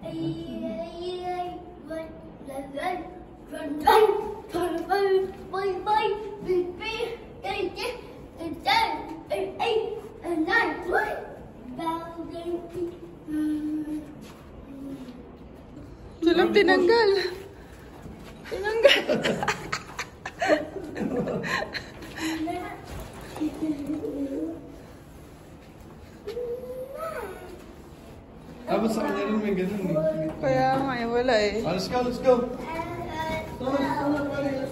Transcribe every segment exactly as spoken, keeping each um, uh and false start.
Silang tinanggal. Tinanggal. Tapos sa kanya rin may ganun eh. Kaya nga eh, wala eh. Oh, let's go, let's go. Stop, stop,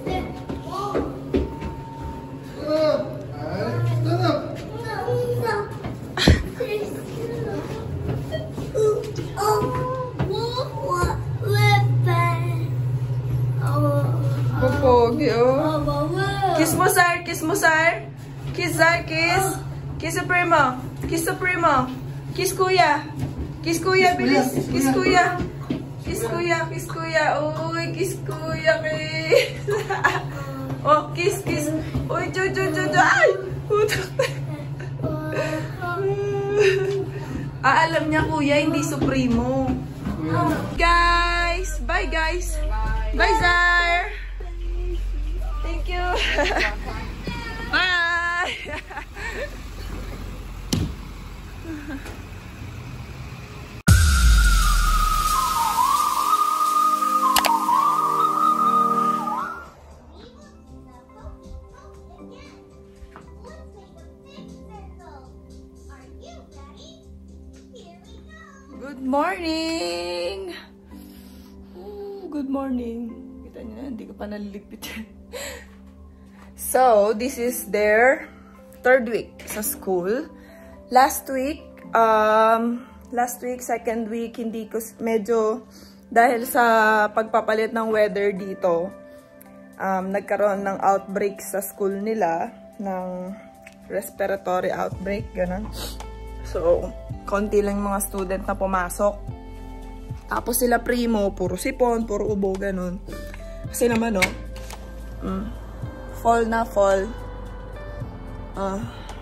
Popogi, oh. Kiss mo, Sar. Kiss mo, Sar. Kiss, Sar. Kiss. Kiss Supremo. Kiss Supremo. Kiss Kuya. Kiss Kuya, bilis. Kiss Kuya. Kiss Kuya. Kiss Kuya. Uy, kiss Kuya, kiss. Oh, kiss, kiss. Uy, chu, chu, chu, chu. Ay! Putok. Ah, alam niya, Kuya, hindi Supremo. Guys! Bye, guys! Bye, Zar! Thank you! Bye! Good morning! Ooh, good morning. Kita niyo na, hindi ko pa naliligpit yan. So, this is their third week sa school. Last week, um, last week, second week, hindi ko medyo, dahil sa pagpapalit ng weather dito, um, nagkaroon ng outbreak sa school nila, ng respiratory outbreak, ganun. So, konti lang mga student na pumasok. Tapos sila Primo, puro sipon, puro ubo, ganun. Kasi naman, no, mm, fall na fall. Uh,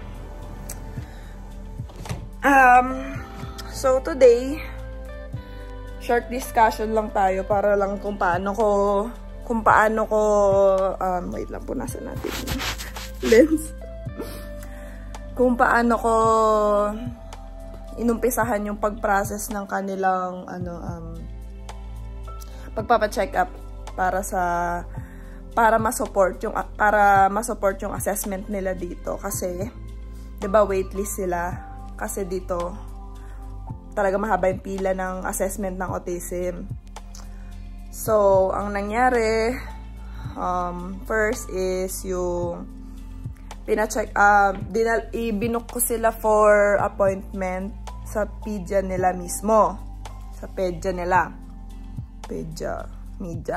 um, so, today, short discussion lang tayo para lang kung paano ko, kung paano ko, um, wait lang po, nasa natin lens. Kung paano ko inumpisahan yung pag-process ng kanilang ano um pagpapa-check up para sa para ma-support yung para ma-support yung assessment nila dito kasi 'di ba waitlist sila kasi dito talaga mahaba yung pila ng assessment ng autism. So, ang nangyari um first is yung pina-check, uh, dinal, ibinuk ko sila for appointment sa pedya nila mismo. Sa pedya nila. Pedya. Media.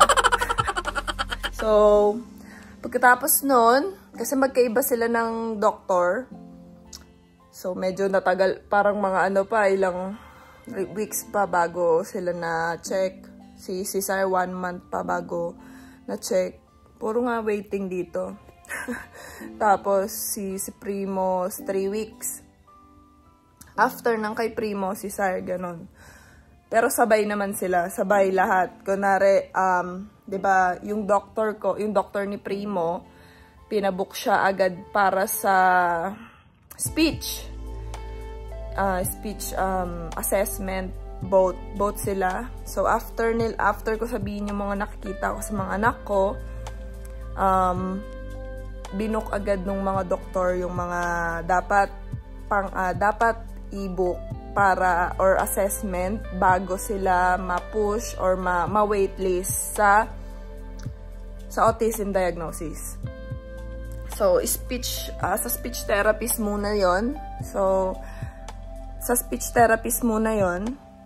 So, pagkatapos nun, kasi magkaiba sila ng doktor. So, medyo natagal, parang mga ano pa, ilang weeks pa bago sila na-check. Si Cesar, one month pa bago na-check. Puro nga waiting dito. Tapos, si, si Primo, three weeks. After ng kay Primo, si Sar, ganun. Pero sabay naman sila, sabay lahat. Kunwari, um, di ba, yung doctor ko, yung doctor ni Primo, pinabook siya agad para sa speech. Uh, speech um, assessment, both, both sila. So, after, nil, after ko sabihin yung mga nakikita ko sa mga anak ko, um, binook agad ng mga doktor yung mga dapat pang uh, dapat i-book para or assessment bago sila ma-push or ma-waitlist sa sa autism diagnosis. So speech uh, sa speech therapist muna 'yon. So sa speech therapist muna 'yon.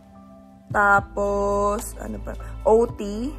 Tapos ano pa? O T.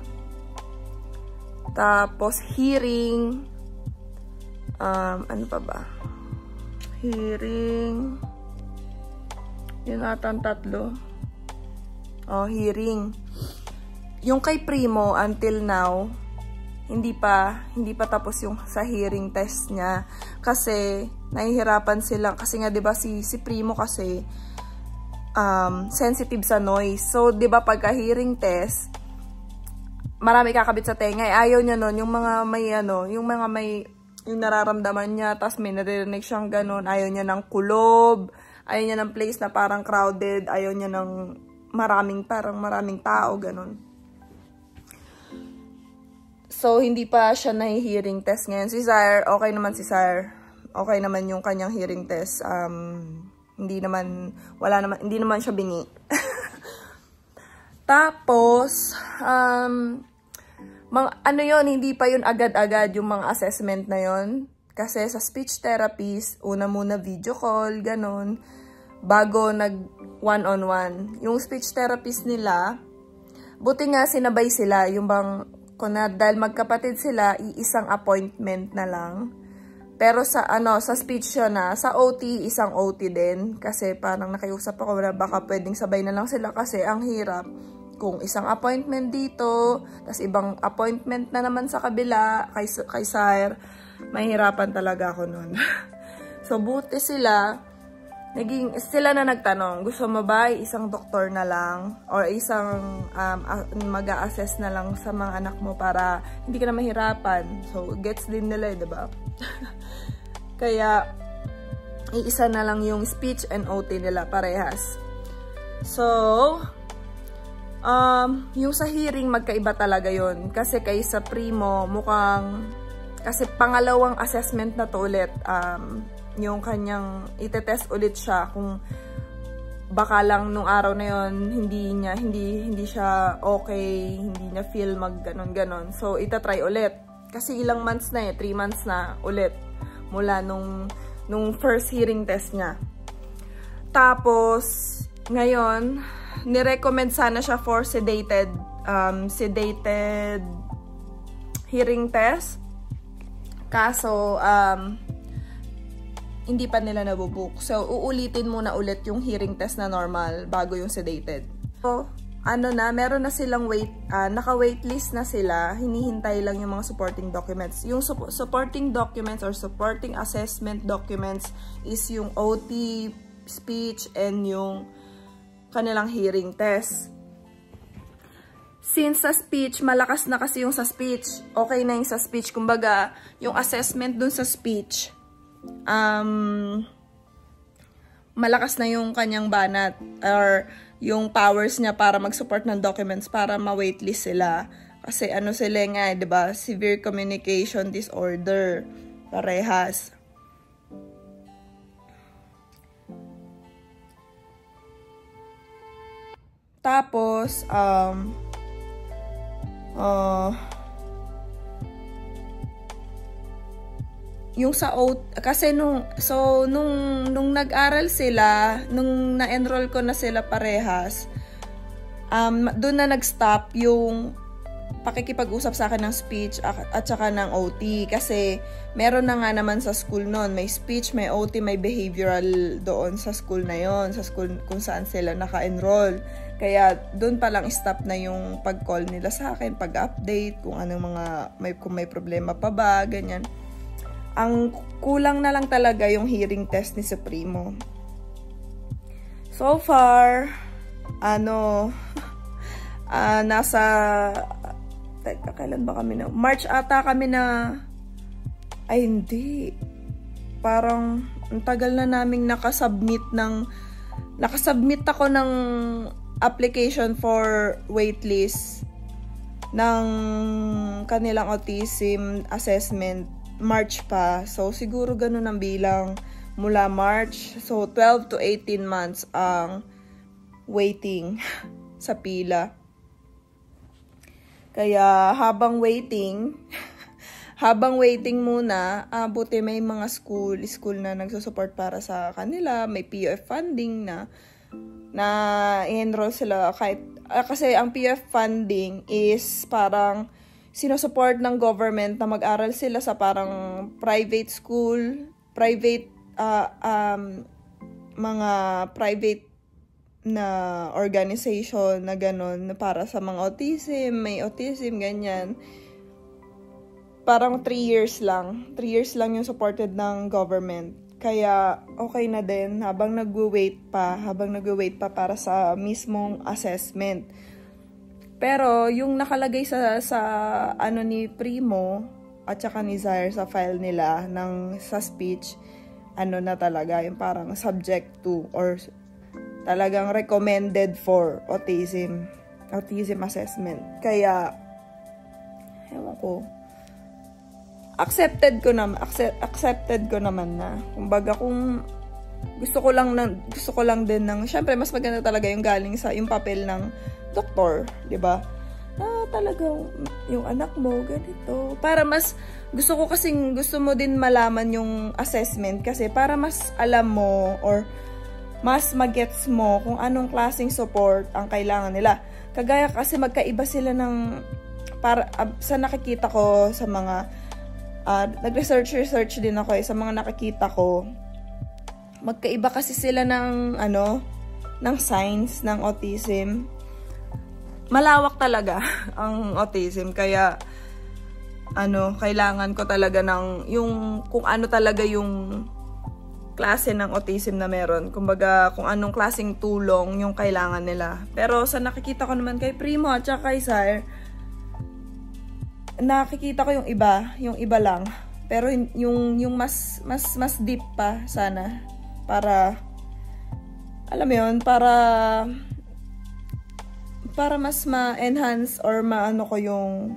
Tapos hearing. Um, ano pa ba? Hearing. Yun ata ang tatlo. Oh, hearing. Yung kay Primo, until now, hindi pa, hindi pa tapos yung sa hearing test niya. Kasi, nahihirapan sila. Kasi nga, diba, si, si Primo kasi, um, sensitive sa noise. So, di ba pagka hearing test, marami kakabit sa tenga. Eh, ayaw niya nun, yung mga may ano, yung mga may, yung nararamdaman niya, tas may naririnig siyang ganun. Ayaw niya ng kulob, ayaw niya ng place na parang crowded, ayaw niya ng maraming, parang maraming tao, ganun. So, hindi pa siya na-hearing test ngayon. Si Sire, okay naman si Sire. Okay naman yung kanyang hearing test. Um, hindi naman, wala naman, hindi naman siya bingi. Tapos, um, mga, ano yon hindi pa yun agad-agad yung mga assessment na yon. Kasi sa speech therapist, una muna video call, ganun. Bago nag one-on-one. Yung speech therapist nila, buti nga sinabay sila, yung bang, kung na, dahil magkapatid sila, iisang appointment na lang. Pero sa ano sa speech yun na, sa O T, isang O T din. Kasi parang nakiusap ako na baka pwedeng sabay na lang sila kasi ang hirap. Kung isang appointment dito, tas ibang appointment na naman sa kabila, kay, kay Sire, mahirapan talaga ako nun. So, buti sila, naging, sila na nagtanong, gusto mo ba isang doktor na lang or isang um, mag-a-assess na lang sa mga anak mo para hindi ka na mahirapan. So, gets din nila, diba? Kaya, iisa na lang yung speech and O T nila, parehas. So, um, yung sa hearing, magkaiba talaga yon. Kasi kay sa primo, mukhang, kasi pangalawang assessment na to ulit, um, yung kanyang itetest ulit siya kung baka lang nung araw na yon hindi niya hindi hindi siya okay, hindi niya feel mag ganon ganon. So itatry ulit kasi ilang months na eh, three months na ulit mula nung nung first hearing test niya. Tapos ngayon ni-recommend sana siya for sedated um sedated hearing test. Kaso um hindi pa nila nabubook. So, uulitin muna ulit yung hearing test na normal bago yung sedated. So, ano na, meron na silang wait, uh, naka-waitlist na sila. Hinihintay lang yung mga supporting documents. Yung su supporting documents or supporting assessment documents is yung O T, speech, and yung kanilang hearing test. Since sa speech, malakas na kasi yung sa speech. Okay na yung sa speech. Kumbaga, yung assessment dun sa speech, um, malakas na yung kanyang banat or yung powers niya para mag-support ng documents para ma-waitlist sila. Kasi ano sila nga, diba? Severe communication disorder. Parehas. Tapos, um, uh, yung sa O T, kasi nung, so, nung, nung nag-aral sila, nung na-enroll ko na sila parehas, um, doon na nag-stop yung pakikipag-usap sa akin ng speech at, at saka ng O T. Kasi, meron na nga naman sa school noon, may speech, may O T, may behavioral doon sa school na yon, sa school kung saan sila naka-enroll. Kaya, doon pa lang stop na yung pag-call nila sa akin, pag-update, kung anong mga, may, kung may problema pa ba, ganyan. Ang kulang na lang talaga yung hearing test ni Supremo. So far, ano, uh, nasa, teka, kailan ba kami na? March ata kami na, ay hindi, parang, ang tagal na naming nakasubmit ng, nakasubmit ako ng application for waitlist ng kanilang autism assessment. March pa. So, siguro ganun ang bilang mula March. So, twelve to eighteen months ang waiting sa pila. Kaya, habang waiting, habang waiting muna, ah, buti may mga school, school na nagsusupport para sa kanila. May P O F funding na na i-enroll sila. Kahit, ah, kasi ang P O F funding is parang sinusupport ng government na mag-aral sila sa parang private school, private, uh, um, mga private na organization na gano'n para sa mga autism, may autism, ganyan. Parang three years lang. three years lang yung supported ng government. Kaya okay na din habang nagwe-wait pa, habang nagwe-wait pa para sa mismong assessment. Pero yung nakalagay sa sa ano ni Primo at saka ni Zaire sa file nila ng sa speech, ano na talaga, yung parang subject to or talagang recommended for autism, autism assessment. Kaya ewan ko, accepted ko naman, accept, accepted ko naman na. Kumbaga kung gusto ko lang ng gusto ko lang din ng, syempre mas maganda talaga yung galing sa yung papel ng doktor, 'di ba? Ah, talagang yung anak mo ganito. Para mas gusto ko kasing gusto mo din malaman yung assessment kasi para mas alam mo or mas magets mo kung anong klaseng support ang kailangan nila. Kagaya kasi magkaiba sila ng para uh, sa nakikita ko sa mga uh, nag-research research din ako eh, sa mga nakikita ko. Magkaiba kasi sila ng ano ng signs ng autism. Malawak talaga ang autism, kaya ano, kailangan ko talaga ng yung kung ano talaga yung klase ng autism na meron. Kumbaga, kung anong klaseng tulong yung kailangan nila. Pero sa nakikita ko naman kay Primo at saka kay Zaire, nakikita ko yung iba, yung iba lang. Pero yung yung mas mas mas deep pa sana para alam mo yun, para para mas ma-enhance or maano ko yung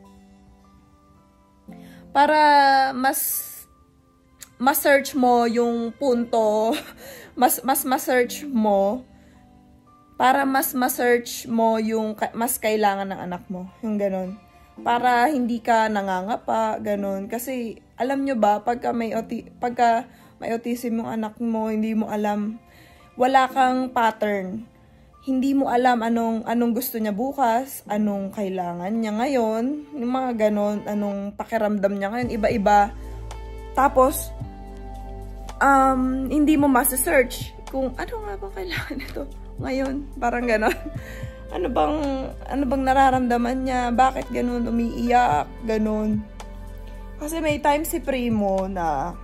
para mas ma-search mo yung punto, mas mas ma-search mo para mas ma-search mo yung mas kailangan ng anak mo, yung ganun. Para hindi ka nangangapa, ganun. Kasi alam nyo ba, pagka may auti pagka may autism yung anak mo, hindi mo alam, wala kang pattern. Hindi mo alam anong anong gusto niya bukas, anong kailangan niya ngayon, yung mga ganon, anong pakiramdam niya ngayon, iba-iba. Tapos, um, hindi mo masa-search kung ano nga bang kailangan nito ngayon, parang ganon. Ano bang, ano bang nararamdaman niya, bakit ganon, umiiyak, ganon. Kasi may time si Primo na,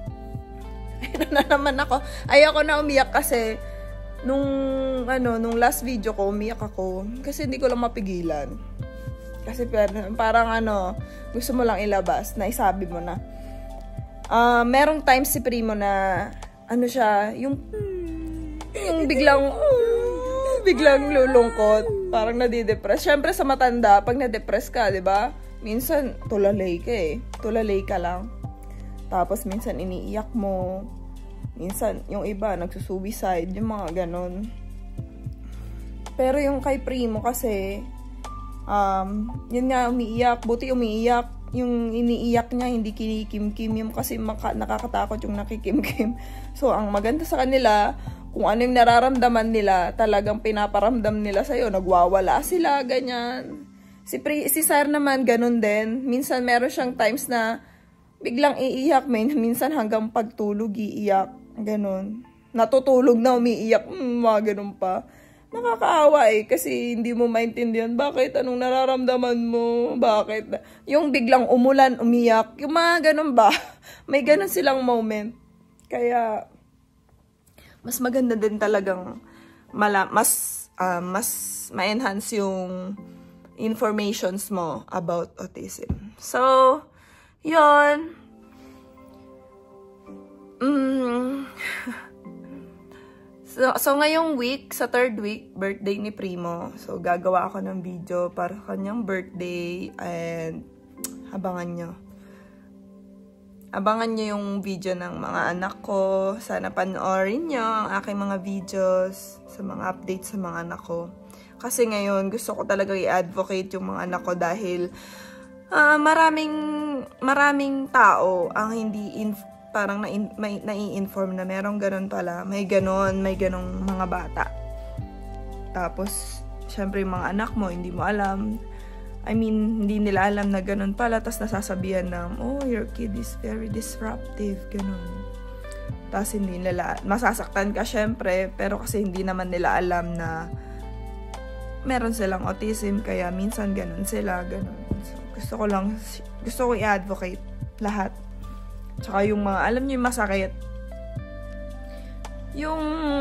ano na naman ako, ayoko na umiyak kasi, nung ano nung last video ko umiyak ako kasi hindi ko lang mapigilan kasi parang ano gusto mo lang ilabas na isabi mo na uh, merong time si Primo na ano siya yung yung biglang uh, biglang lulungkot, parang nadidepress. Syempre sa matanda pag na-depress ka, 'di ba, minsan tulalay ka eh tulalay ka lang, tapos minsan iniiyak mo. Minsan, yung iba, nagsusuicide, yung mga ganon. Pero yung kay Primo kasi, um, yun nga, umiiyak. Buti umiiyak. Yung iniiyak niya, hindi kinikim-kim. Yung kasi maka, nakakatakot yung nakikim-kim. So, ang maganda sa kanila, kung ano yung nararamdaman nila, talagang pinaparamdam nila sa'yo. Nagwawala sila, ganyan. Si, Pri, si Zaire naman, ganon din. Minsan, meron siyang times na biglang iiyak. Minsan, hanggang pagtulog, iiyak. Ganon. Natutulog na umiiyak. Mm, mga ganon pa. Nakakaawa eh. Kasi hindi mo maintindihan. Bakit? Anong nararamdaman mo? Bakit? Yung biglang umulan, umiyak. Yung mga ganon ba? May ganon silang moment. Kaya, mas maganda din talagang mala mas, uh, mas ma-enhance yung informations mo about autism. So, yun. Mm. so, so, ngayong week, sa third week, birthday ni Primo. So, gagawa ako ng video para kanyang birthday and abangan nyo. Abangan nyo yung video ng mga anak ko. Sana panoorin nyo ang aking mga videos sa mga updates sa mga anak ko. Kasi ngayon, gusto ko talaga i-advocate yung mga anak ko dahil uh, maraming, maraming tao ang hindi in parang nai-inform na merong ganon pala. May ganon, may ganong mga bata. Tapos, syempre yung mga anak mo, hindi mo alam. I mean, hindi nila alam na ganon pala. Tapos nasasabihan na, oh, your kid is very disruptive. Ganon. Tapos hindi nila, masasaktan ka syempre. Pero kasi hindi naman nila alam na meron silang autism. Kaya minsan ganon sila, ganon. So, gusto ko lang, gusto ko i-advocate lahat. Tsaka yung mga, alam nyo yung masakit, yung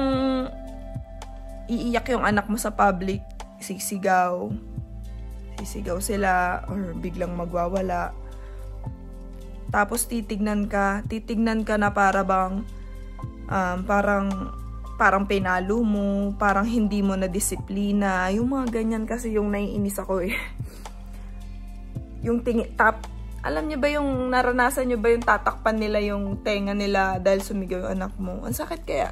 iiyak yung anak mo sa public, sisigaw, sisigaw sila, or biglang magwawala. Tapos titignan ka, titignan ka na para bang, um, parang, parang pinalo mo, parang hindi mo na disiplina. Yung mga ganyan kasi yung naiinis ako eh. Yung tingi, tap, alam niyo ba yung naranasan niyo ba yung tatakpan nila yung tenga nila dahil sumigaw yung anak mo? Ang sakit kaya.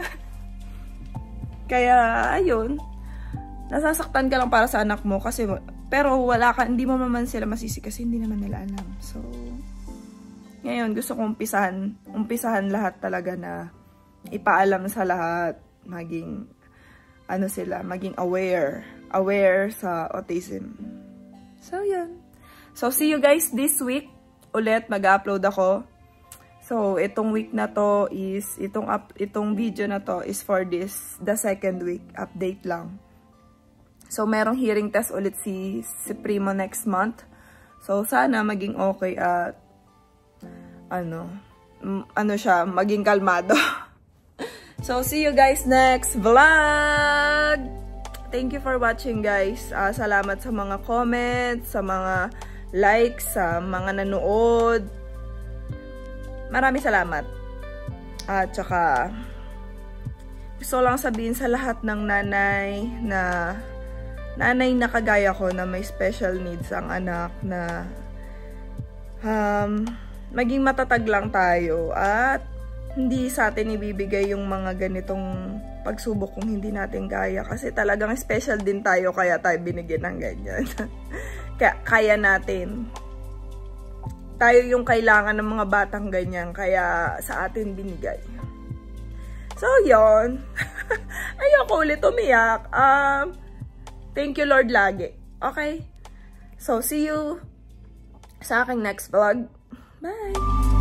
Kaya, ayun. Nasasaktan ka lang para sa anak mo kasi, pero wala ka, hindi mo naman sila masisi kasi hindi naman nila alam. So, ngayon gusto kong umpisahan, umpisahan lahat talaga na ipaalam sa lahat, maging, ano sila, maging aware, aware sa autism. So, yun. So, see you guys this week. Ulit, mag-upload ako. So, itong week na to is, itong, up, itong video na to is for this, the second week. Update lang. So, merong hearing test ulit si, si Primo next month. So, sana maging okay at, ano, ano siya, maging kalmado. So, see you guys next vlog! Thank you for watching, guys. Uh, salamat sa mga comments, sa mga likes, sa mga nanood. Maraming salamat. At saka, gusto lang sabihin sa lahat ng nanay na nanay na kagaya ko na may special needs ang anak na um, maging matatag lang tayo at hindi sa atin ibibigay yung mga ganitong pagsubok kung hindi natin kaya. Kasi talagang special din tayo kaya tayo binigyan ng ganyan. Kaya, kaya natin. Tayo yung kailangan ng mga batang ganyan, kaya sa atin binigay. So, yon. Ayoko ulit umiyak. Um, thank you, Lord, lagi. Okay? So, see you sa aking next vlog. Bye!